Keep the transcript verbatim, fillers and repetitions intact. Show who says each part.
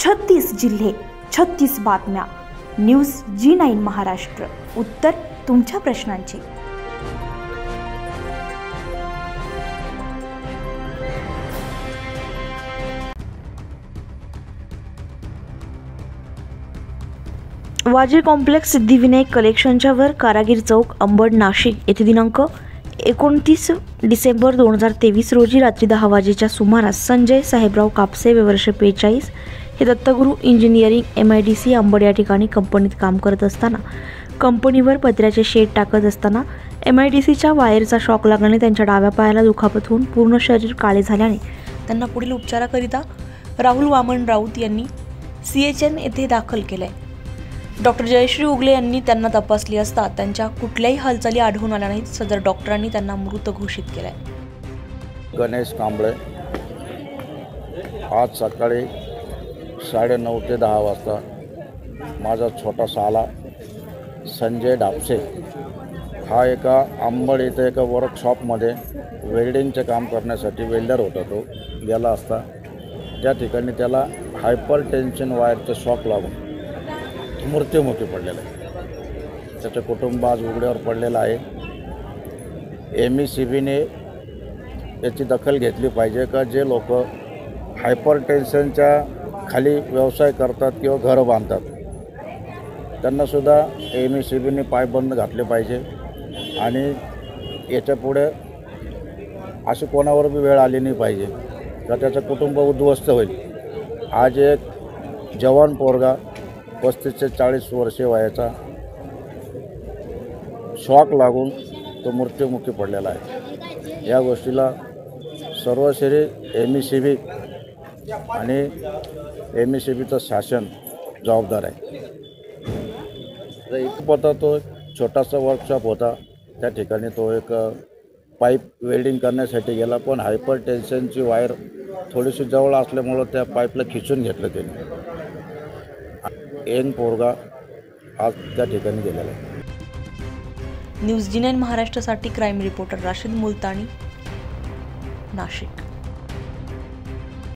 Speaker 1: छत्तीस जिल्हे, छत्तीस बातम्या. News G nine Maharashtra. उत्तर तुमच्या प्रश्नांची. वाजे कॉम्प्लेक्स सिद्धिविनायक कलेक्शनच्या वर कारागीर चौक, अंबड, नाशिक येथे दिनांक एकोणतीस डिसेंबर दोन हजार तेवीस रोजी रात्री दहा वाजेच्या सुमारास संजय साहेबराव कापसे, वर्ष बेचाळीस, हे Dattaguru engineering M I D C Ambad या ठिकाणी कंपनीत काम करत असताना कंपनीवर पत्र्याचे शेड टाकत असताना एम आय डी सीच्या वायरचा शॉक लागल्याने त्यांच्या डाव्या पायाला दुखापत होऊन पूर्ण शरीर काळे झाल्याने त्यांना पुढील उपचाराकरिता राहुल वामन राऊत यांनी सी एच एन येथे दाखल केले. डॉक्टर जयश्री उगले यांनी त्यांना तपासली असता त्यांच्या कुठल्याही हालचाली आढळून आल्या नाहीत. सदर डॉक्टरांनी त्यांना मृत घोषित केले.
Speaker 2: गणेश कांबळे आज सकाळी साडेनऊ ते दहा वाजता माझा छोटा साला संजय डापसे हा एका अंबड इथे एका वर्कशॉपमध्ये वेल्डिंगचे काम करण्यासाठी वेल्डर होता. तो गेला असता त्या ठिकाणी त्याला हायपर टेन्शन वायरचं शॉक लागून मृत्युमुखी पडलेला आहे. त्याचे कुटुंब आज उघड्यावर पडलेलं आहे. एम ई सी बीने याची दखल घेतली पाहिजे का जे लोक हायपर टेन्शनच्या खाली व्यवसाय करतात किंवा घरं बांधतात त्यांनासुद्धा एम ई सी बीने पायबंद घातले पाहिजे आणि याच्यापुढे अशी कोणावर बी वेळ आली नाही पाहिजे का त्याचं कुटुंब उद्ध्वस्त होईल. आज एक जवान पोरगा पस्तीस ते चाळीस वर्षे वयाचा शॉक लागून तो मृत्युमुखी पडलेला आहे. या गोष्टीला सर्व Shri M E C B आणि एम ई सी बीचं शासन जबाबदार आहे. एक होता तो छोटासा वर्कशॉप होता, त्या ठिकाणी तो एक पाईप वेल्डिंग करण्यासाठी गेला, पण हायपर टेन्शनची वायर थोडीशी जवळ असल्यामुळं त्या पाईपला खिचून घेतलं त्याने. एन पोरगा आज त्या ठिकाणी गेलेला आहे.
Speaker 1: न्यूज जी नाईन महाराष्ट्रासाठी क्राईम रिपोर्टर राशिद मुलतानी, नाशिक.